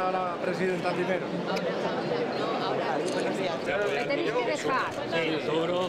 a la presidenta primero. Me tenéis que dejar. Sí, sobro,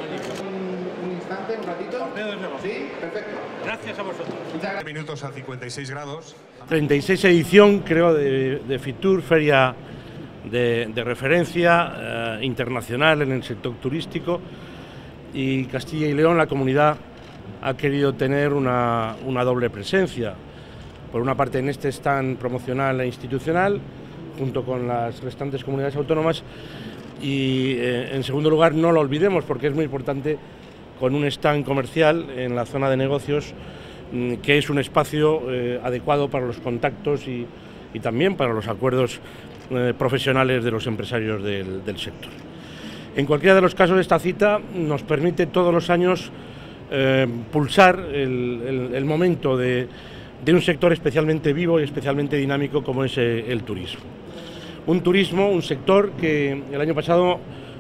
Un instante, un ratito. Sí, perfecto. Gracias a vosotros. minutos a 56 grados. 36 edición, creo, de Fitur, feria de referencia internacional en el sector turístico, y Castilla y León, la comunidad, ha querido tener una doble presencia. Por una parte en este stand promocional e institucional, junto con las restantes comunidades autónomas, y en segundo lugar, no lo olvidemos, porque es muy importante, con un stand comercial en la zona de negocios, que es un espacio adecuado para los contactos y también para los acuerdos profesionales de los empresarios del sector. En cualquiera de los casos, esta cita nos permite todos los años pulsar el momento de un sector especialmente vivo y especialmente dinámico como es el turismo. Un sector que el año pasado,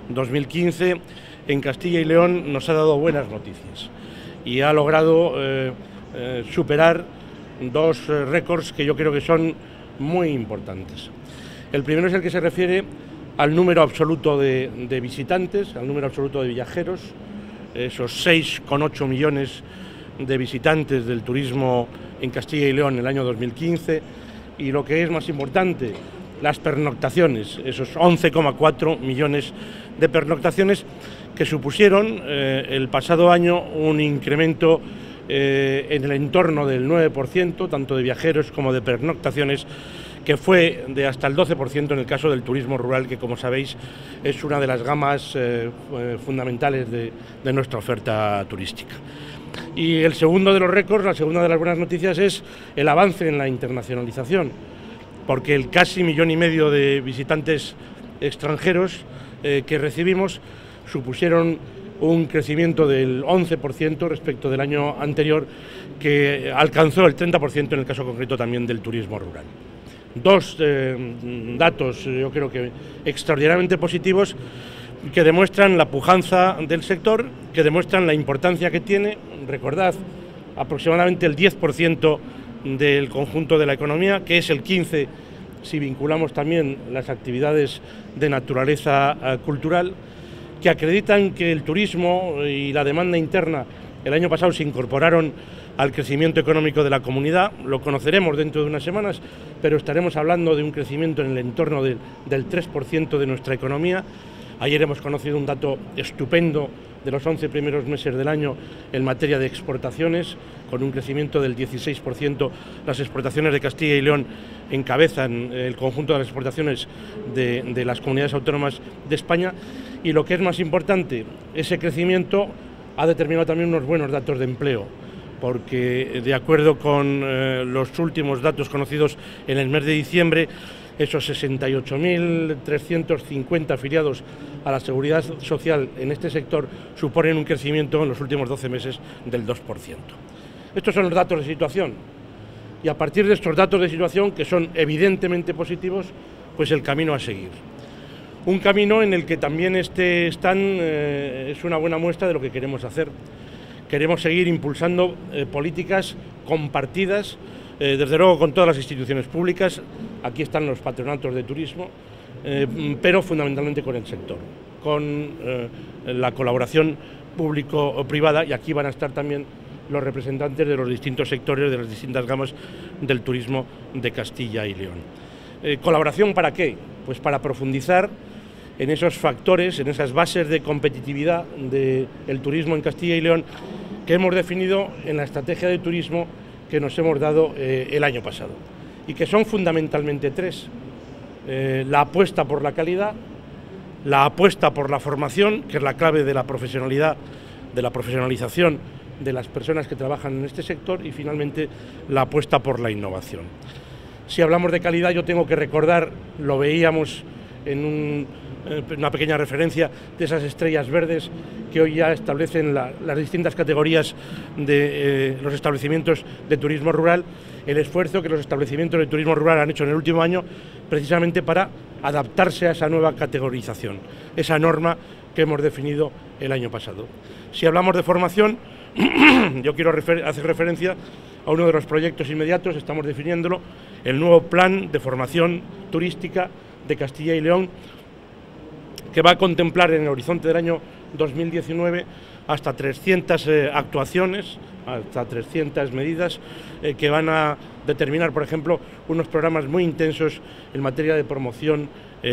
2015, en Castilla y León nos ha dado buenas noticias y ha logrado superar dos récords que yo creo que son muy importantes. El primero es el que se refiere al número absoluto de visitantes, al número absoluto de viajeros, esos 6,8 millones de visitantes del turismo en Castilla y León en el año 2015, y lo que es más importante, las pernoctaciones, esos 11,4 millones de pernoctaciones que supusieron el pasado año un incremento en el entorno del 9%, tanto de viajeros como de pernoctaciones, que fue de hasta el 12% en el caso del turismo rural, que, como sabéis, es una de las gamas fundamentales de nuestra oferta turística. Y el segundo de los récords, la segunda de las buenas noticias, es el avance en la internacionalización, porque el casi 1,5 millones de visitantes extranjeros que recibimos supusieron un crecimiento del 11% respecto del año anterior, que alcanzó el 30% en el caso concreto también del turismo rural. Dos datos, yo creo que extraordinariamente positivos, que demuestran la pujanza del sector, que demuestran la importancia que tiene. Recordad, aproximadamente el 10% del conjunto de la economía, que es el 15% si vinculamos también las actividades de naturaleza cultural, que acreditan que el turismo y la demanda interna el año pasado se incorporaron al crecimiento económico de la comunidad. Lo conoceremos dentro de unas semanas, pero estaremos hablando de un crecimiento en el entorno del 3% de nuestra economía. Ayer hemos conocido un dato estupendo de los 11 primeros meses del año en materia de exportaciones, con un crecimiento del 16%. Las exportaciones de Castilla y León encabezan el conjunto de las exportaciones de las comunidades autónomas de España, y lo que es más importante, ese crecimiento ha determinado también unos buenos datos de empleo, porque de acuerdo con los últimos datos conocidos en el mes de diciembre, esos 68.350 afiliados a la Seguridad Social en este sector suponen un crecimiento en los últimos 12 meses del 2%. Estos son los datos de situación, y a partir de estos datos de situación, que son evidentemente positivos, pues el camino a seguir. Un camino en el que también este stand es una buena muestra de lo que queremos hacer. Queremos seguir impulsando políticas compartidas, desde luego con todas las instituciones públicas. Aquí están los patronatos de turismo, pero fundamentalmente con el sector, con la colaboración público-privada, y aquí van a estar también los representantes de los distintos sectores, de las distintas gamas del turismo de Castilla y León. ¿Colaboración para qué? Pues para profundizar en esos factores, en esas bases de competitividad del turismo en Castilla y León que hemos definido en la estrategia de turismo que nos hemos dado el año pasado, y que son fundamentalmente tres: la apuesta por la calidad, la apuesta por la formación, que es la clave de la profesionalidad, de la profesionalización de las personas que trabajan en este sector, y finalmente la apuesta por la innovación. Si hablamos de calidad, yo tengo que recordar, lo veíamos en una pequeña referencia, de esas estrellas verdes que hoy ya establecen las distintas categorías de los establecimientos de turismo rural, el esfuerzo que los establecimientos de turismo rural han hecho en el último año precisamente para adaptarse a esa nueva categorización, esa norma que hemos definido el año pasado. Si hablamos de formación, Yo quiero hacer referencia a uno de los proyectos inmediatos, estamos definiéndolo, el nuevo plan de formación turística de Castilla y León, que va a contemplar en el horizonte del año 2019 hasta 300 actuaciones, hasta 300 medidas que van a determinar, por ejemplo, unos programas muy intensos en materia de promoción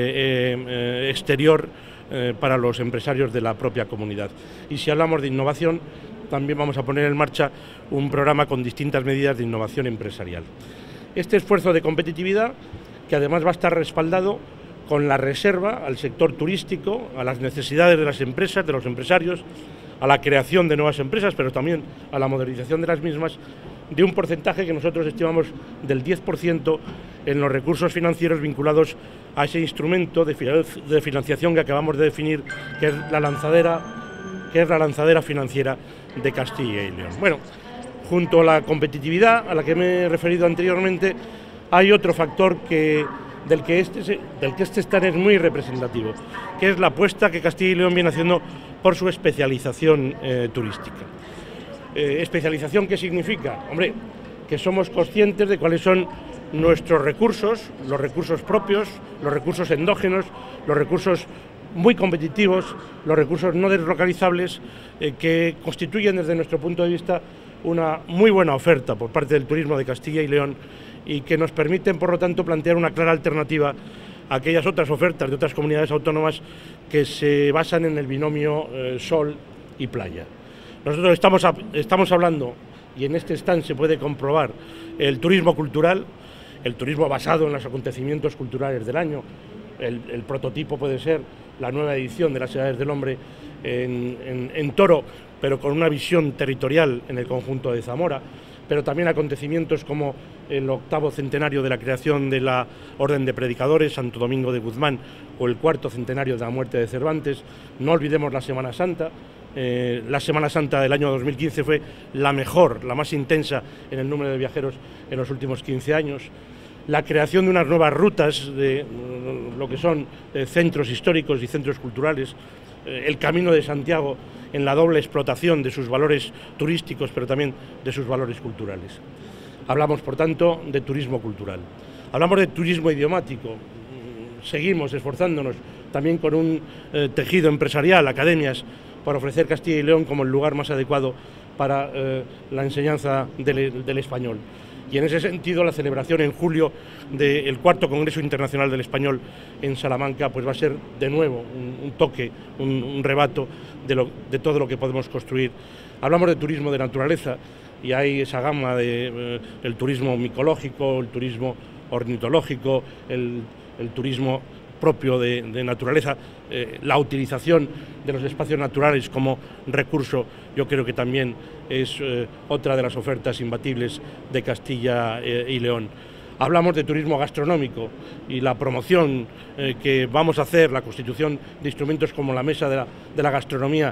exterior para los empresarios de la propia comunidad. Y si hablamos de innovación, también vamos a poner en marcha un programa con distintas medidas de innovación empresarial. Este esfuerzo de competitividad, que además va a estar respaldado con la reserva al sector turístico, a las necesidades de las empresas, de los empresarios, a la creación de nuevas empresas, pero también a la modernización de las mismas, de un porcentaje que nosotros estimamos del 10% en los recursos financieros vinculados a ese instrumento de financiación que acabamos de definir, que es la lanzadera financiera de Castilla y León. Bueno, junto a la competitividad a la que me he referido anteriormente, hay otro factor del que este stand es muy representativo, que es la apuesta que Castilla y León viene haciendo por su especialización turística. ¿Especialización qué significa? Hombre, que somos conscientes de cuáles son nuestros recursos, los recursos propios, los recursos endógenos, los recursos muy competitivos, los recursos no deslocalizables, que constituyen desde nuestro punto de vista una muy buena oferta por parte del turismo de Castilla y León y que nos permiten, por lo tanto, plantear una clara alternativa a aquellas otras ofertas de otras comunidades autónomas que se basan en el binomio sol y playa. Nosotros estamos hablando, y en este stand se puede comprobar, el turismo cultural, el turismo basado en los acontecimientos culturales del año. El prototipo puede ser la nueva edición de las Edades del Hombre en Toro, pero con una visión territorial en el conjunto de Zamora, pero también acontecimientos como el 8º centenario de la creación de la Orden de Predicadores, Santo Domingo de Guzmán, o el 4º centenario de la muerte de Cervantes. No olvidemos la Semana Santa. La Semana Santa del año 2015 fue la mejor, la más intensa en el número de viajeros en los últimos 15 años. La creación de unas nuevas rutas de lo que son centros históricos y centros culturales, el Camino de Santiago en la doble explotación de sus valores turísticos, pero también de sus valores culturales. Hablamos, por tanto, de turismo cultural. Hablamos de turismo idiomático. Seguimos esforzándonos también con un tejido empresarial, academias, para ofrecer Castilla y León como el lugar más adecuado para la enseñanza del español. Y en ese sentido, la celebración en julio del 4º Congreso Internacional del Español en Salamanca pues va a ser de nuevo un toque, un rebato de todo lo que podemos construir. Hablamos de turismo de naturaleza y hay esa gama de el turismo micológico, el turismo ornitológico, el turismo propio de naturaleza, la utilización de los espacios naturales como recurso, yo creo que también es otra de las ofertas imbatibles de Castilla y León. Hablamos de turismo gastronómico y la promoción que vamos a hacer, la constitución de instrumentos como la Mesa de la Gastronomía,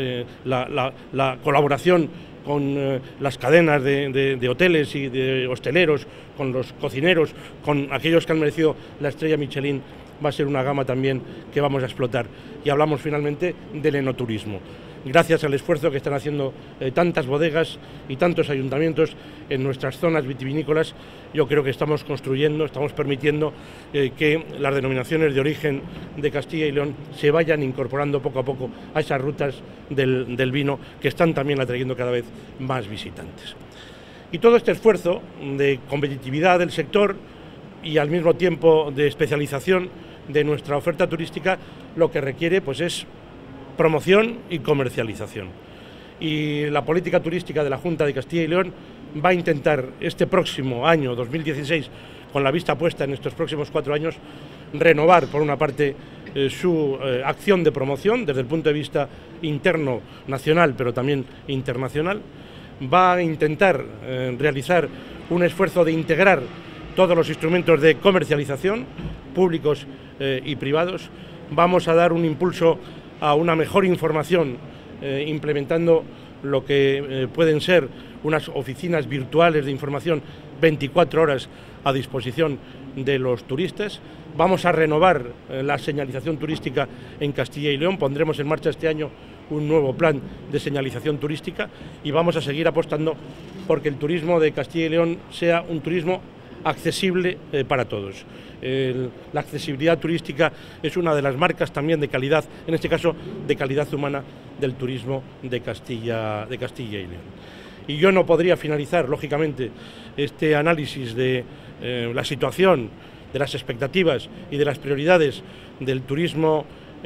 la colaboración con las cadenas de hoteles y de hosteleros, con los cocineros, con aquellos que han merecido la estrella Michelin, va a ser una gama también que vamos a explotar. Y hablamos finalmente del enoturismo. Gracias al esfuerzo que están haciendo tantas bodegas y tantos ayuntamientos en nuestras zonas vitivinícolas, yo creo que estamos construyendo, estamos permitiendo que las denominaciones de origen de Castilla y León se vayan incorporando poco a poco a esas rutas del vino que están también atrayendo cada vez más visitantes. Y todo este esfuerzo de competitividad del sector y al mismo tiempo de especialización de nuestra oferta turística, lo que requiere pues es promoción y comercialización. Y la política turística de la Junta de Castilla y León va a intentar este próximo año, 2016, con la vista puesta en estos próximos 4 años, renovar por una parte su acción de promoción desde el punto de vista interno, nacional, pero también internacional. Va a intentar realizar un esfuerzo de integrar todos los instrumentos de comercialización, públicos y privados. Vamos a dar un impulso a una mejor información, implementando lo que pueden ser unas oficinas virtuales de información 24 horas a disposición de los turistas. Vamos a renovar la señalización turística en Castilla y León. Pondremos en marcha este año un nuevo plan de señalización turística y vamos a seguir apostando porque el turismo de Castilla y León sea un turismo accesible para todos. La accesibilidad turística es una de las marcas también de calidad, en este caso de calidad humana, del turismo de Castilla y León. Y yo no podría finalizar, lógicamente, este análisis de la situación, de las expectativas y de las prioridades del turismo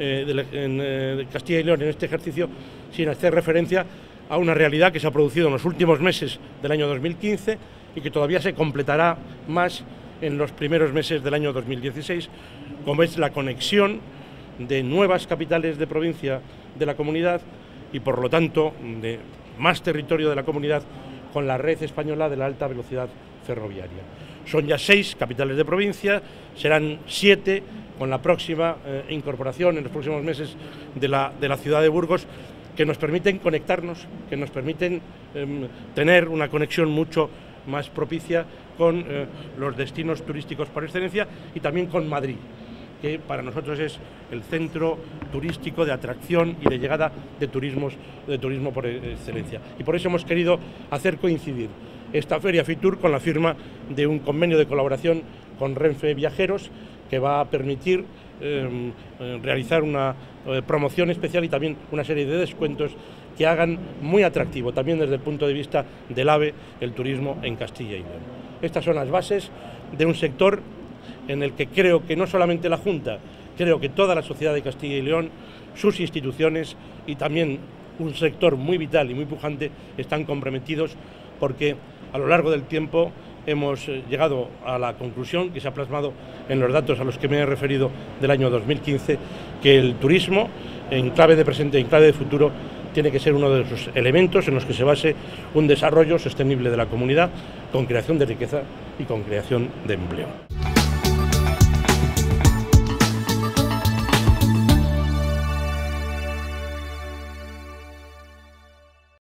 de Castilla y León en este ejercicio sin hacer referencia a una realidad que se ha producido en los últimos meses del año 2015 y que todavía se completará más en los primeros meses del año 2016, como es la conexión de nuevas capitales de provincia de la comunidad y, por lo tanto, de más territorio de la comunidad con la red española de la alta velocidad ferroviaria. Son ya 6 capitales de provincia, serán 7 con la próxima incorporación en los próximos meses de la ciudad de Burgos, que nos permiten conectarnos, que nos permiten tener una conexión mucho más propicia con los destinos turísticos por excelencia y también con Madrid, que para nosotros es el centro turístico de atracción y de llegada de turismo por excelencia. Y por eso hemos querido hacer coincidir esta Feria Fitur con la firma de un convenio de colaboración con Renfe Viajeros, que va a permitir realizar una promoción especial y también una serie de descuentos que hagan muy atractivo, también desde el punto de vista del AVE, el turismo en Castilla y León. Estas son las bases de un sector en el que creo que no solamente la Junta, creo que toda la sociedad de Castilla y León, sus instituciones y también un sector muy vital y muy pujante están comprometidos, porque a lo largo del tiempo hemos llegado a la conclusión, que se ha plasmado en los datos a los que me he referido del año 2015, que el turismo, en clave de presente y en clave de futuro, tiene que ser uno de los elementos en los que se base un desarrollo sostenible de la comunidad, con creación de riqueza y con creación de empleo.